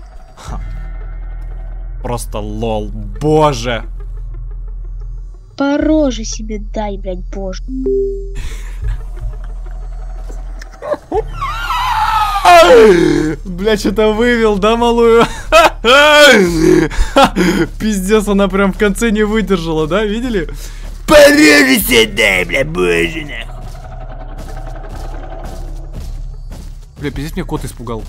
Просто лол, боже. По роже себе дай, блядь, боже. Бля, что-то вывел, да, малую? Пиздец, она прям в конце не выдержала, да, видели? Порежься, дай, бля, боже, нахуй. Бля, пиздец, меня кот испугал.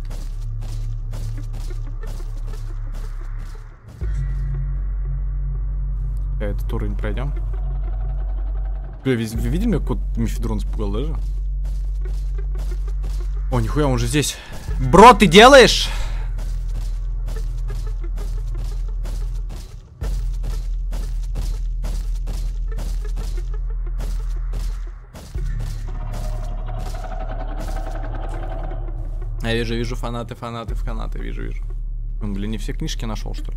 Этот уровень пройдем. Бля, вы видели, меня кот Мефедрон испугал даже? О, нихуя, он уже здесь. Бро, ты делаешь? Я вижу, вижу фанаты, фанаты, фанаты, вижу, вижу. Он, блин, не все книжки нашел, что ли?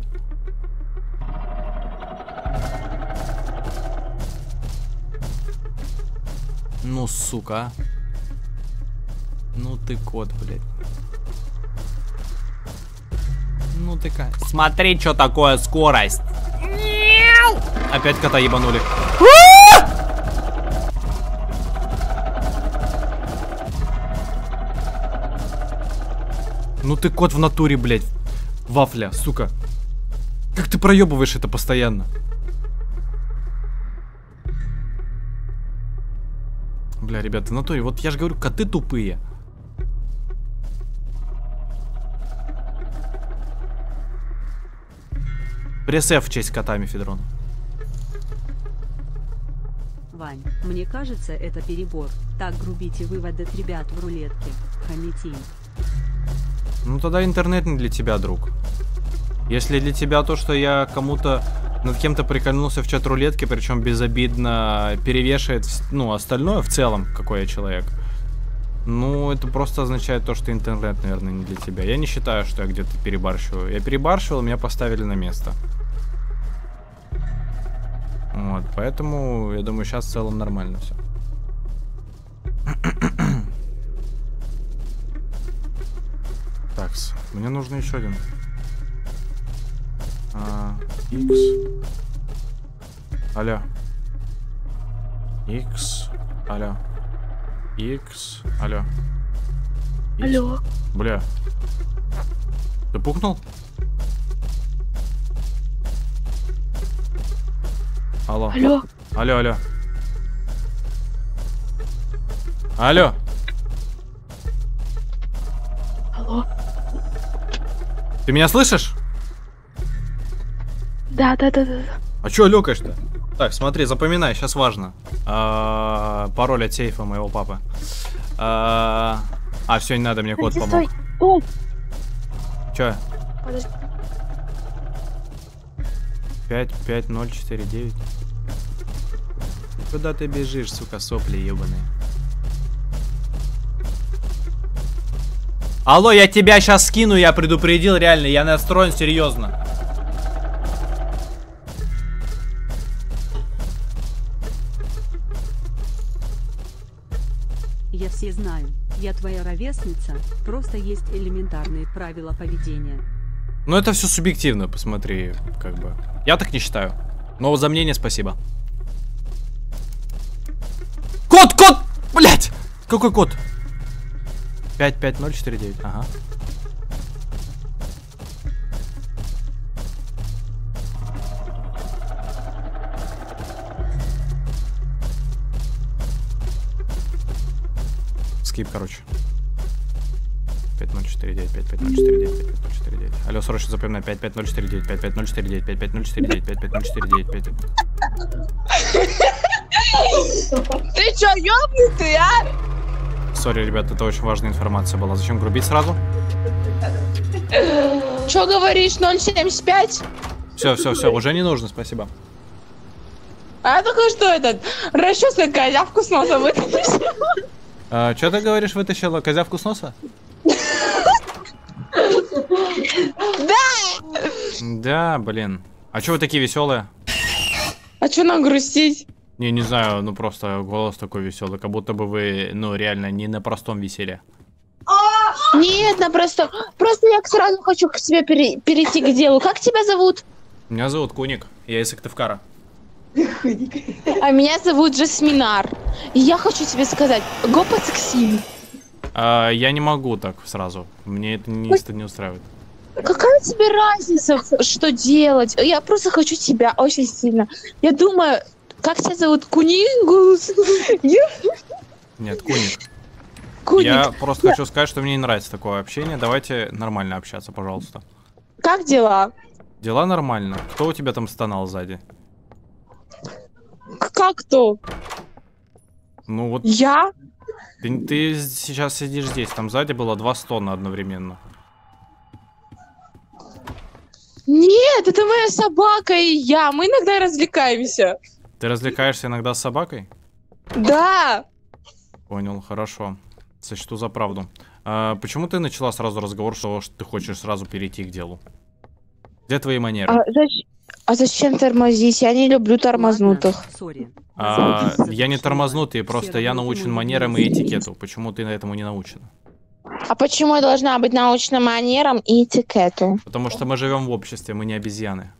Ну, сука. Ну ты кот, блядь. Ну ты как. Смотри, что такое скорость. Опять кота ебанули. Ну ты кот в натуре, блядь. Вафля, сука. Как ты проебываешь это постоянно? Бля, ребята, в натуре, вот я же говорю, коты тупые. Пресс-Ф в честь кота Мефедрона. Вань, мне кажется, это перебор. Так грубите выводят ребят в рулетке. Хамите. Ну тогда интернет не для тебя, друг. Если для тебя то, что я кому-то над кем-то прикольнулся в чат рулетки, причем безобидно перевешивает, ну, остальное в целом, какой я человек. Ну, это просто означает то, что интернет, наверное, не для тебя. Я не считаю, что я где-то перебарщиваю. Я перебарщивал, меня поставили на место. Вот, поэтому, я думаю, сейчас в целом нормально все. Так, мне нужно еще один. А, X. Алло. X. Алло. X. Алло. X. Алло. Бля. Ты пукнул? Алло. Алло. Алло, алло. Алло. Алло. Ты меня слышишь? Да, да, да, да. А чё лёкаешь-то? Так, смотри, запоминай, сейчас важно. А, пароль от сейфа моего папы. А, а все, не надо, мне кот помог. Стой, стой. Чё? Подожди. пять пять ноль четыре девять. Куда ты бежишь, сука, сопли ебаные? Алло, я тебя сейчас скину, я предупредил, реально, я настроен серьезно. Я все знаю, я твоя ровесница, просто есть элементарные правила поведения. Ну это все субъективно, посмотри, как бы. Я так не считаю. Но за мнение спасибо. Код, код! Блять! Какой код? пять пять ноль четыре девять, ага. Скип, короче. пять ноль четыре девять, пять пять ноль четыре девять, пять пять ноль четыре девять. Алло, срочно запоминай. пять пять ноль четыре девять, пять пять ноль четыре девять, пять пять ноль четыре девять, пять пять ноль четыре девять, пять. Ты чё, ёбнутый, а? Сори, ребята, это очень важная информация была. Зачем грубить сразу? Чё говоришь, ноль семьдесят пять? Все, все, все, уже не нужно, спасибо. А только что этот расчесанная козявку с носа вытащил. А, что ты говоришь, вытащила козявку с носа? Да! Да, блин. А чё вы такие веселые? А чё нам грустить? Не, не знаю, ну просто голос такой веселый, как будто бы вы, ну реально, не на простом веселье. Нет, на просто. Просто я сразу хочу к тебе пере перейти к делу. Как тебя зовут? Меня зовут Куник, я из Сыктывкара. А меня зовут Жасминар. И я хочу тебе сказать, го подсексим. А, я не могу так сразу, мне это не, не устраивает. Какая тебе разница, что делать? Я просто хочу тебя очень сильно. Я думаю, как тебя зовут? Кунингус? Нет, Куник. Куник. Я просто Я... хочу сказать, что мне не нравится такое общение. Давайте нормально общаться, пожалуйста. Как дела? Дела нормально. Кто у тебя там стонал сзади? Как кто? Ну вот. Я? Ты, ты сейчас сидишь здесь, там сзади было два стона одновременно. Нет, это моя собака и я. Мы иногда развлекаемся. Ты развлекаешься иногда с собакой? Да. Понял, хорошо. Сочту за правду. А, почему ты начала сразу разговор, что ты хочешь сразу перейти к делу? Где твои манеры? А, зач... а зачем тормозить? Я не люблю тормознутых. А, я не тормознутый, просто я научен манерам и этикету. Почему ты на этому не научена? А почему я должна быть научна манерам и этикету? Потому что мы живем в обществе, мы не обезьяны.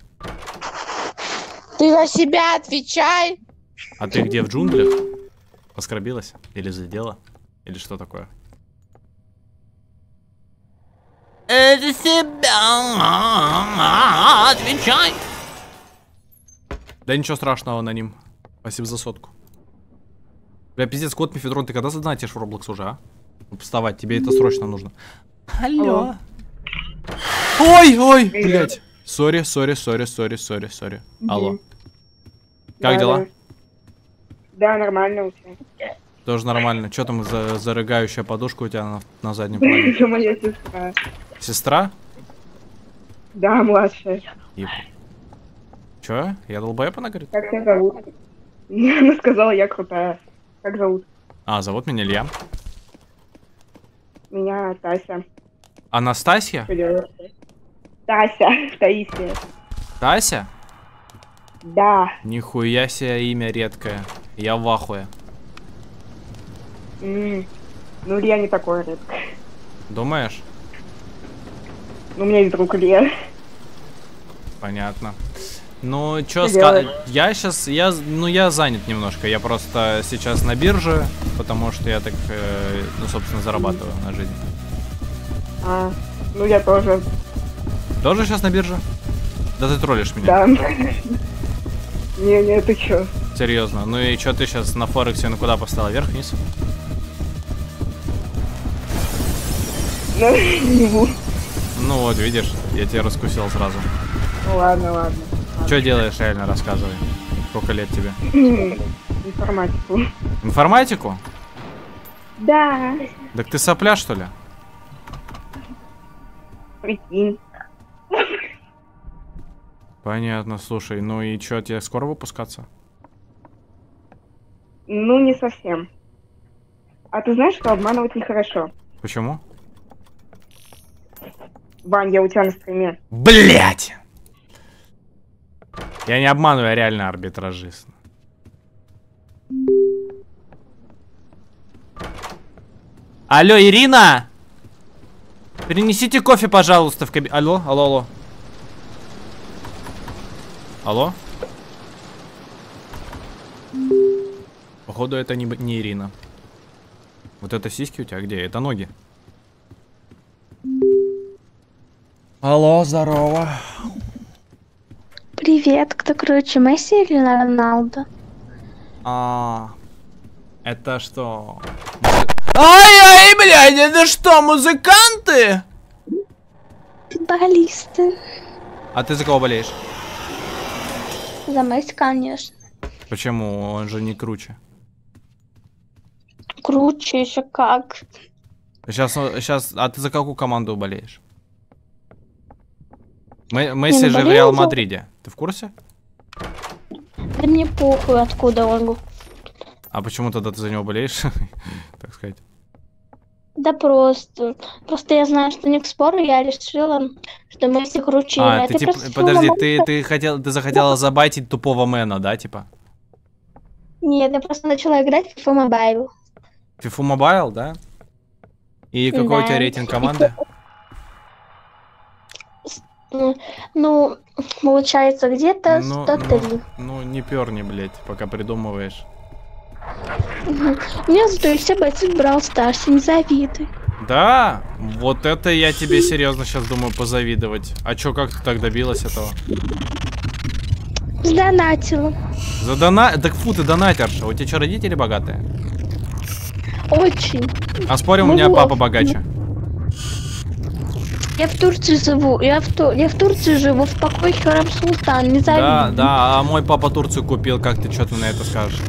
Ты за себя отвечай. А ты где, в джунглях? Оскорбилась? Или задела? Или что такое? За себя отвечай. Да ничего страшного на ним. Спасибо за сотку. Бля, пиздец, кот Мефедрон, ты когда задонатишь в Roblox уже, а? Вставать, тебе это срочно нужно. Алло. Ой, ой, блядь. Сори, сори, сори, сори, сори, сори. Алло. Как Да, дела? Да. Да, нормально у тебя. Тоже нормально. Что там за зарыгающая подушка у тебя на, на заднем плане? Это моя сестра. Сестра? Да, младшая. Ип. Чё? Я долбоеб, она говорит? Как тебя зовут? Она сказала, я крутая. Как зовут? А, зовут меня Илья. Меня Тася. Анастасия? Что делаешь? Тася, Таисия. Тася? Да. Нихуя себе имя редкое. Я в ахуе. М, Ну, Илья не такой редкий. Думаешь? Ну, у меня есть друг Илья. Понятно. Ну, чё Что ска... делаешь? Я сейчас, я, ну, я занят немножко. Я просто сейчас на бирже, потому что я так, э, ну, собственно, зарабатываю на жизнь. А, ну я тоже. Тоже сейчас на бирже? Да ты троллишь меня. Да. Не, не, ты чё? Серьезно. Ну и чё ты сейчас на Форексе, ну куда поставила? Вверх-вниз? Ну, не буду. Ну вот, видишь, я тебя раскусил сразу. Ну ладно, ладно. Что делаешь, реально, рассказывай. Сколько лет тебе? Информатику. Информатику? Да. Так ты сопля, что ли? Прикинь. Понятно, слушай, ну и чё, тебе скоро выпускаться? Ну, не совсем. А ты знаешь, что обманывать нехорошо? Почему? Вань, я у тебя на стриме. Блять! Я не обманываю, я реально арбитражист. Алло, Ирина! Принесите кофе, пожалуйста, в кабинет. Алло, алло, алло. Алло? Походу, это не, не Ирина. Вот это сиськи у тебя где? Это ноги. Алло, здорово. Привет, кто круче, Месси или Роналдо? А, это что? Ай-ай, блядь, это что, музыканты? Футболисты. А ты за кого болеешь? За Месси, конечно. Почему? Он же не круче. Круче еще как. Сейчас, сейчас, а ты за какую команду болеешь? М- Месси не же в болею Реал за- Мадриде. Ты в курсе? Да мне похуй, откуда он. А почему тогда ты за него болеешь? Так сказать. Да просто. Просто я знаю, что не к спору, я решила, что Месси круче. А, А ты типа, просто подожди, думала, ты, ты хотел, ты захотела забайтить тупого мэна, да, типа? Нет, я просто начала играть в FIFA Mobile. FIFA Mobile, да? И какой у тебя Да. рейтинг команды? Ну, Ну, получается, где-то Ну, сто три. ну, ну, не перни, блядь, пока придумываешь. Мгм. У меня зато все бойцы в Brawl Stars, не завидуй. Да, вот это я тебе серьезно сейчас думаю позавидовать. А чё, как ты так добилась этого? Сдонатила. За дона... Так фу, ты донатерша. У тебя что, родители богатые? Очень. А спорим, у Мы меня в папа Лондоне. богаче. Я в Турции живу. Я в, Ту... я в Турции живу, в покое Хюррем Султан, не завидуй. Да, да, а мой папа Турцию купил. Как ты, что ты на это скажешь?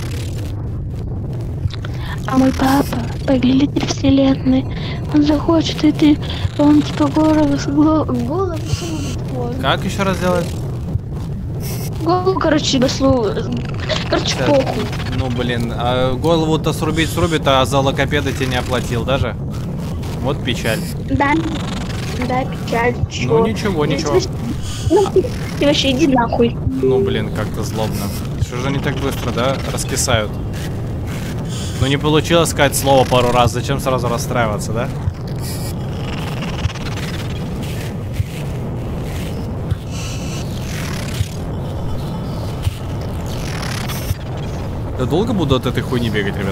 А мой папа, повелитель вселенной, он захочет, и ты, он типа голову, с гло- голову сунет твою. Как еще раз делать? Голову, короче, тебе слу... Короче, Так, похуй. Ну, блин, а голову-то срубить срубит, а за логопеда тебе не оплатил даже. Вот печаль. Да, да, печаль, чё. Ну, ничего, ничего. Ну, ты, ты вообще иди нахуй. Ну, блин, как-то злобно. Что же они так быстро, да, раскисают? Ну, не получилось сказать слово пару раз, зачем сразу расстраиваться, да? Я долго буду от этой хуйни бегать, ребят?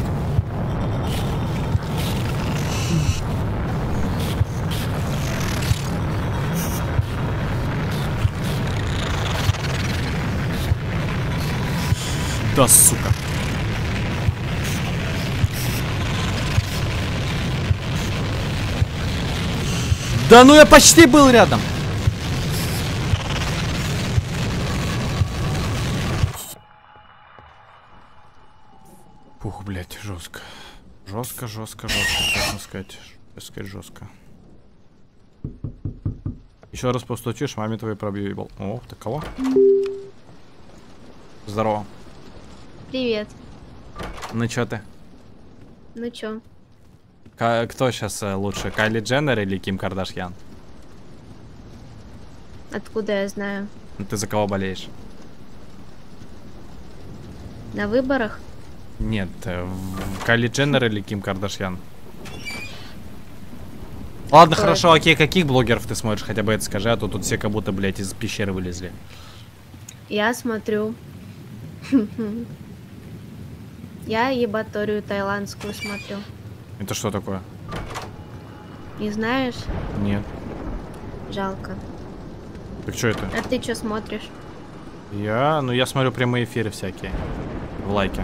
Да, сука. Да ну я почти был рядом. Пух, блядь, жестко. Жестко, жестко, жестко. Честно сказать. Честно сказать, жестко. Еще раз постучишь, маме твоей пробью ебал. О, ты кого? Здорово. Привет. Ну чё ты? Ну чё? К- кто сейчас лучше, Кайли Дженнер или Ким Кардашьян? Откуда я знаю? Ну, ты за кого болеешь? На выборах? Нет, э, в Кайли Дженнер или Ким Кардашьян. Ладно, Кто хорошо, окей, каких блогеров ты смотришь, хотя бы это скажи, а то тут все как будто, блядь, из пещеры вылезли. Я смотрю. Я ебаторию таиландскую смотрю. Это что такое? Не знаешь? Нет. Жалко. Так что это? А ты что смотришь? Я, ну я смотрю прямые эфиры всякие. В лайке.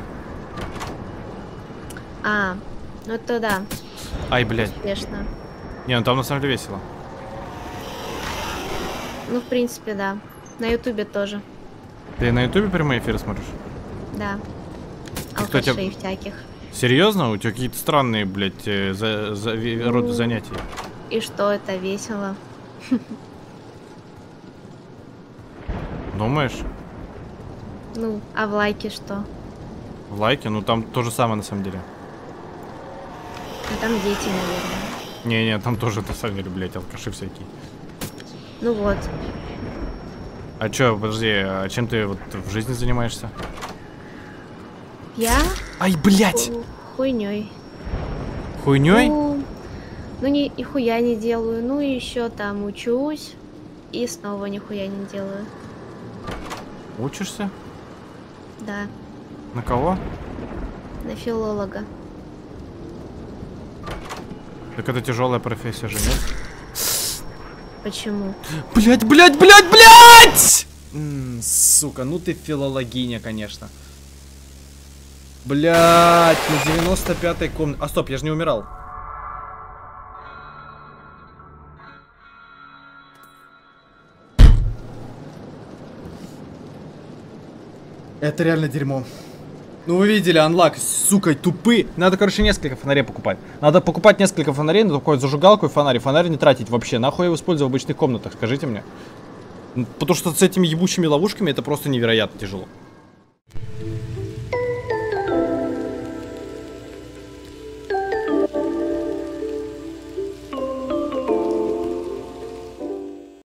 А, ну то да. Ай, блядь. Успешно. Не, ну там на самом деле весело. Ну, в принципе, да. На ютубе тоже. Ты на ютубе прямые эфиры смотришь? Да. Кто тебя- Алкашей всяких. Серьезно? У тебя какие-то странные, блядь, э, за, за, ви- роды Ну. занятий. И что, это весело? Думаешь? Ну, а в лайке что? В лайке? Ну там то же самое на самом деле. Ну, там дети, наверное. Не-не, там тоже на самом деле, блядь, алкаши всякие. Ну вот. А чё, подожди, а чем ты вот в жизни занимаешься? Я? Ай, блядь! Хуйней. Хуйней? Ну, ну ни, нихуя не делаю. Ну, еще там учусь. И снова нихуя не делаю. Учишься? Да, На кого? на филолога. Так это тяжелая профессия же, нет? Почему? Блять, блять, блять, блять! М, сука, ну ты филологиня, конечно. Блять, на девяносто пятой комнате. А стоп, я же не умирал. Это реально дерьмо. Ну вы видели, анлак, сука, тупые. Надо, короче, несколько фонарей покупать. Надо покупать несколько фонарей, на такую зажигалку и фонарь. Фонарь не тратить вообще. Нахуй я его использую в обычных комнатах, скажите мне. Потому что с этими ебучими ловушками это просто невероятно тяжело.